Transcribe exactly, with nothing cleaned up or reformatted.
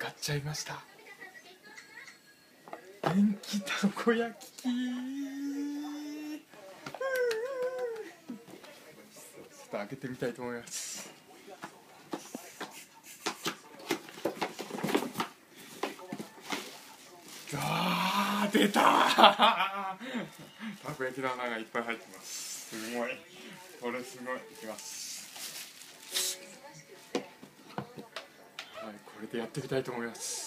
買っちゃいました。元気たこ焼きちょっと開けてみたいと思います。あー出たたこ焼きの穴がいっぱい入ってます。すごい、これすごい。いきます。はい、これでやってみたいと思います。